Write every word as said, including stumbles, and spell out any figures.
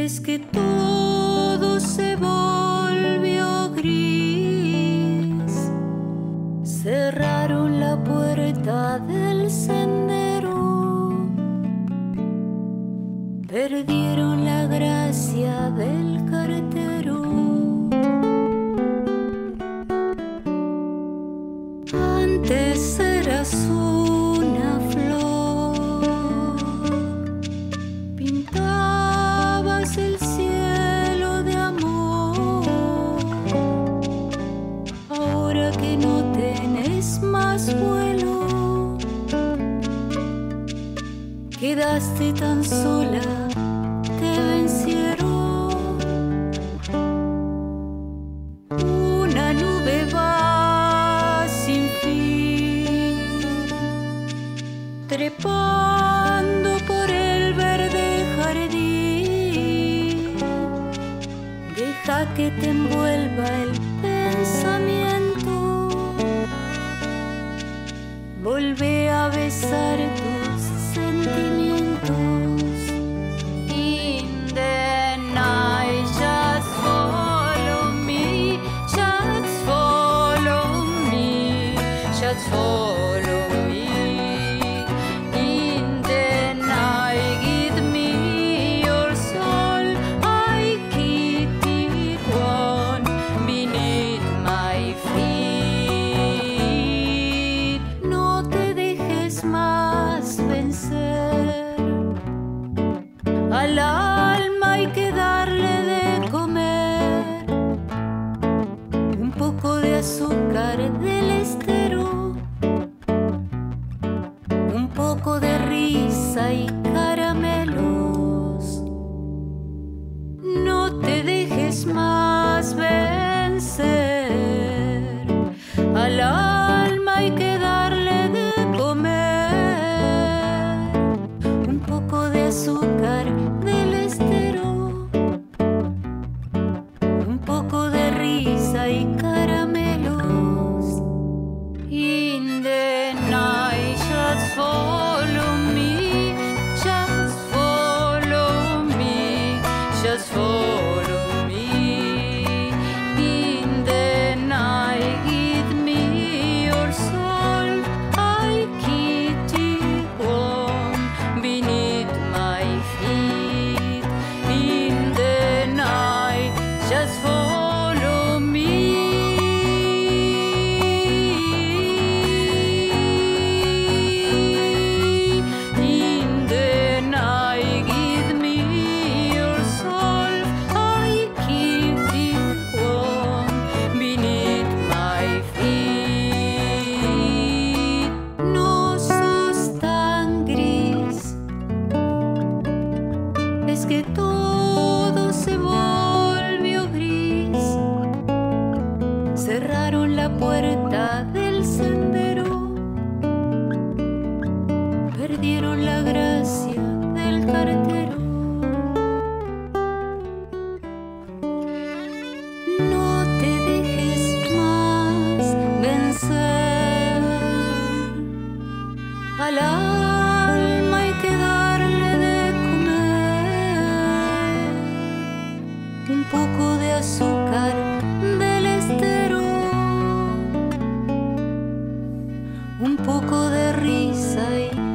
Es que todo se volvió gris. Cerraron la puerta del sendero. Perdieron la gracia del cartero. Antes eras una flor, pintabas el cielo de amor. Ahora que no tenés más vuelo, quedaste tan sola, te vencieron. Una nube va sin fin, trepando por el verde jardín. Deja que te envuelva el pensamiento. Volvé a besar tus sentimientos. In the night, just follow me, just follow me, just follow me. In the night, give me your soul, I keep it warm beneath my feet. No te dejes más vencer. Al alma hay que darle de comer un poco de azúcar del estero, un poco de risa y caramelos. No te dejes más vencer. Al alma hay que darle de comer un poco de azúcar del estero, un poco de risa y caramelos. In the night, just follow me, just follow me, just follow me. In the night, give me your soul, I keep it warm beneath my feet. In the night, just follow me. In the night, give me your soul, I keep it warm beneath my feet. No sos tan gris, es que todo se volvió gris. Cerraron la puerta del sendero, perdieron la gracia del cartero. No te dejes más vencer. Al alma hay que darle de comer un poco de azúcar del estero, un poco de risa y